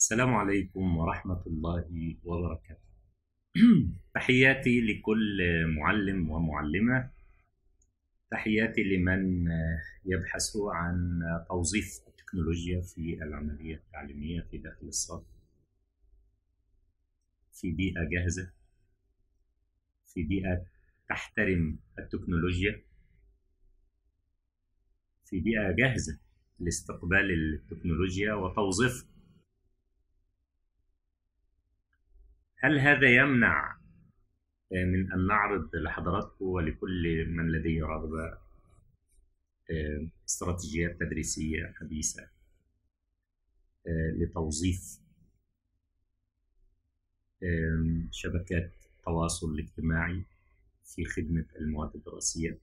السلام عليكم ورحمة الله وبركاته. تحياتي لكل معلم ومعلمة، تحياتي لمن يبحث عن توظيف التكنولوجيا في العملية التعليمية في داخل الصف، في بيئة جاهزة، في بيئة تحترم التكنولوجيا، في بيئة جاهزة لاستقبال التكنولوجيا وتوظيفها. هل هذا يمنع من أن نعرض لحضراتكم ولكل من لديه رغبة استراتيجيات تدريسية حديثة لتوظيف شبكات التواصل الاجتماعي في خدمة المواد الدراسية،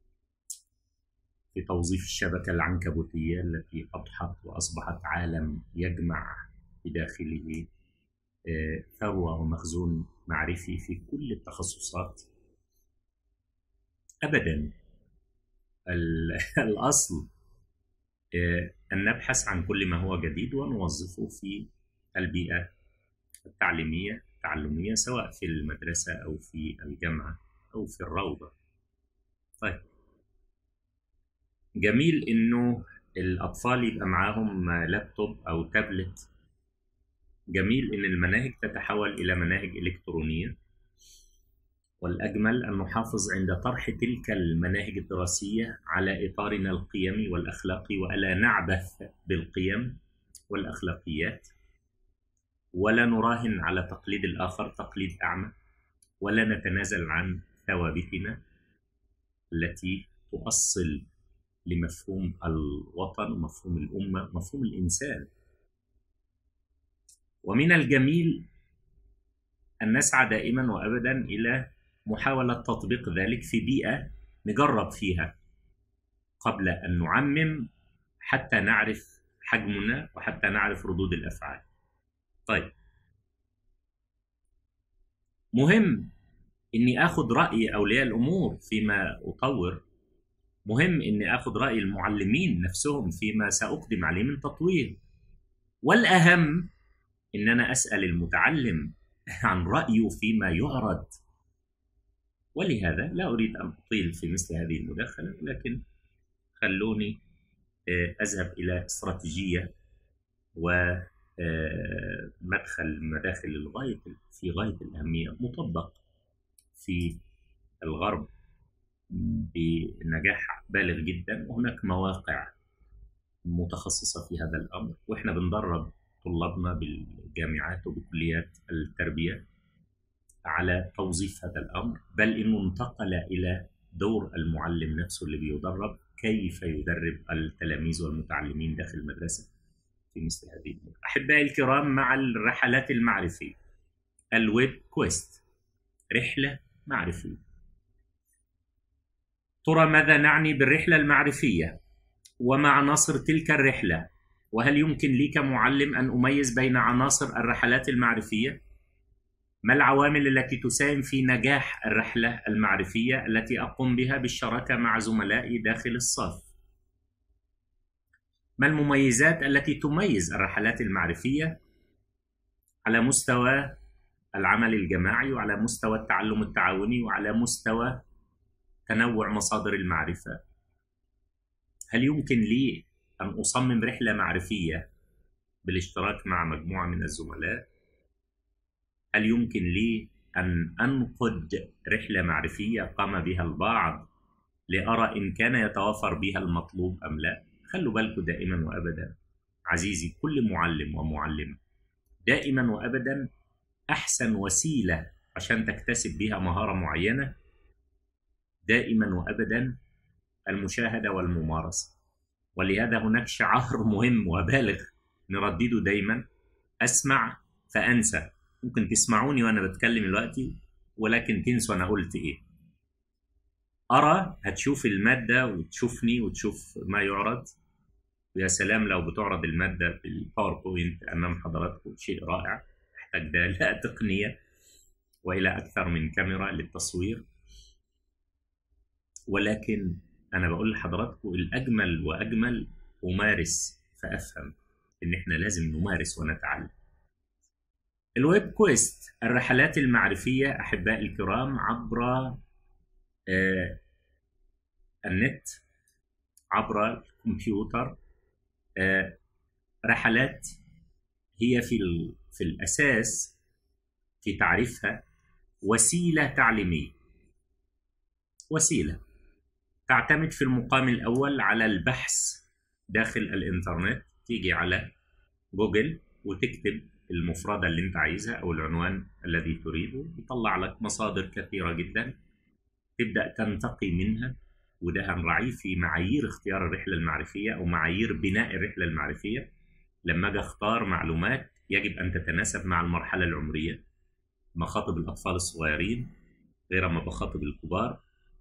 في توظيف الشبكة العنكبوتية التي أضحت وأصبحت عالم يجمع بداخله ثروة ومخزون معرفي في كل التخصصات؟ أبدا. الأصل أن نبحث عن كل ما هو جديد ونوظفه في البيئة التعليمية التعلمية، سواء في المدرسة أو في الجامعة أو في الروضة. طيب، جميل إنه الأطفال يبقى معاهم لابتوب أو تابلت، جميل إن المناهج تتحول إلى مناهج إلكترونية، والأجمل أن نحافظ عند طرح تلك المناهج الدراسية على إطارنا القيمي والأخلاقي، وألا نعبث بالقيم والأخلاقيات، ولا نراهن على تقليد الآخر تقليد أعمى، ولا نتنازل عن ثوابتنا التي تؤصل لمفهوم الوطن ومفهوم الأمة ومفهوم الإنسان. ومن الجميل أن نسعى دائما وأبدا إلى محاولة تطبيق ذلك في بيئة نجرب فيها قبل أن نعمم، حتى نعرف حجمنا وحتى نعرف ردود الأفعال. طيب، مهم إني أخذ رأي أولياء الأمور فيما أطور، مهم إني أخذ رأي المعلمين نفسهم فيما سأقدم عليه من تطوير، والأهم إن أنا أسأل المتعلم عن رأيه فيما يعرض. ولهذا لا أريد أن أطيل في مثل هذه المداخلة، لكن خلوني أذهب إلى استراتيجية ومدخل مداخل في غاية الأهمية، مطبق في الغرب بنجاح بالغ جدا، وهناك مواقع متخصصة في هذا الأمر، وإحنا بندرب طلابنا بالجامعات وبكليات التربية على توظيف هذا الأمر، بل إنه انتقل إلى دور المعلم نفسه اللي بيدرب كيف يدرب التلاميذ والمتعلمين داخل المدرسة في مثل هذه الأمور. أحبائي الكرام، مع الرحلات المعرفية، الويب كويست، رحلة معرفية. ترى ماذا نعني بالرحلة المعرفية؟ وما عناصر تلك الرحلة؟ وهل يمكن لي كمعلم أن أميز بين عناصر الرحلات المعرفية؟ ما العوامل التي تساهم في نجاح الرحلة المعرفية التي أقوم بها بالشراكة مع زملائي داخل الصف؟ ما المميزات التي تميز الرحلات المعرفية على مستوى العمل الجماعي، وعلى مستوى التعلم التعاوني، وعلى مستوى تنوع مصادر المعرفة؟ هل يمكن لي أن أصمم رحلة معرفية بالاشتراك مع مجموعة من الزملاء؟ هل يمكن لي أن أنقد رحلة معرفية قام بها البعض لأرى إن كان يتوافر بها المطلوب أم لا؟ خلوا بالكم دائما وأبدا عزيزي كل معلم ومعلمة، دائما وأبدا أحسن وسيلة عشان تكتسب بها مهارة معينة دائما وأبدا المشاهدة والممارسة. ولهذا هناك شعار مهم وبالغ نردده دايما: أسمع فأنسى. ممكن تسمعوني وأنا بتكلم دلوقتي ولكن تنسوا أنا قلت إيه. أرى، هتشوف المادة وتشوفني وتشوف ما يعرض، ويا سلام لو بتعرض المادة بالباوربوينت أمام حضراتكم، شيء رائع. يحتاج ده لا تقنية وإلى أكثر من كاميرا للتصوير، ولكن أنا بقول لحضراتكم الأجمل وأجمل أمارس فأفهم، إن إحنا لازم نمارس ونتعلم. الويب كويست، الرحلات المعرفية أحبائي الكرام عبر النت، عبر الكمبيوتر. رحلات هي في الأساس في تعريفها وسيلة تعليمية، وسيلة تعتمد في المقام الأول على البحث داخل الإنترنت. تيجي على جوجل وتكتب المفردة اللي انت عايزها أو العنوان الذي تريده، يطلع لك مصادر كثيرة جدا تبدأ تنتقي منها. وده هنراعيه في معايير اختيار الرحلة المعرفية أو معايير بناء الرحلة المعرفية. لما أجي أختار معلومات يجب أن تتناسب مع المرحلة العمرية، مخاطب الأطفال الصغيرين غير ما بخاطب الكبار.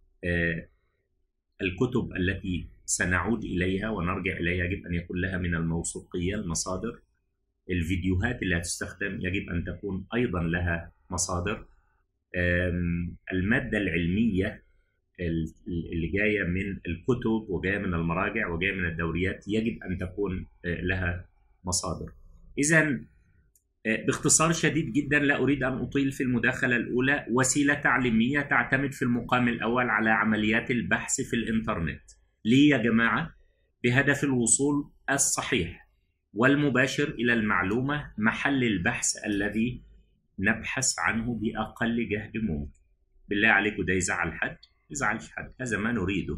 الكتب التي سنعود إليها ونرجع إليها يجب أن يكون لها من الموثوقية المصادر. الفيديوهات اللي هتستخدم يجب أن تكون أيضا لها مصادر. المادة العلمية اللي جاية من الكتب وجاية من المراجع وجاية من الدوريات يجب أن تكون لها مصادر. إذا باختصار شديد جدا، لا أريد أن أطيل في المداخلة الأولى، وسيلة تعليمية تعتمد في المقام الأول على عمليات البحث في الإنترنت. ليه يا جماعة؟ بهدف الوصول الصحيح والمباشر إلى المعلومة محل البحث الذي نبحث عنه بأقل جهد ممكن. بالله عليكم ده يزعل حد؟ يزعلش حد، هذا ما نريده.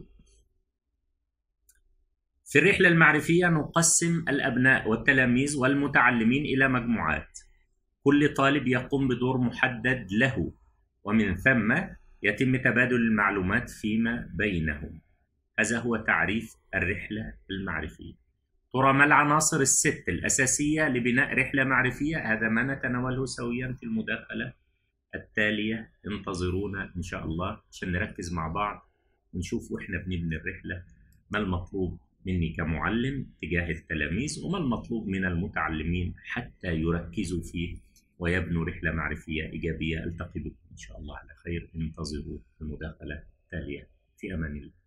في الرحلة المعرفية نقسم الأبناء والتلاميذ والمتعلمين إلى مجموعات، كل طالب يقوم بدور محدد له، ومن ثم يتم تبادل المعلومات فيما بينهم. هذا هو تعريف الرحلة المعرفية. ترى ما العناصر الست الأساسية لبناء رحلة معرفية؟ هذا ما نتناوله سويا في المداخلة التالية. انتظرونا إن شاء الله عشان نركز مع بعض ونشوف وإحنا بنبني الرحلة ما المطلوب مني كمعلم تجاه التلاميذ، وما المطلوب من المتعلمين حتى يركزوا فيه ويبنوا رحلة معرفية إيجابية. ألتقي بكم إن شاء الله على خير. انتظروا المداخلة التالية. في أمان الله.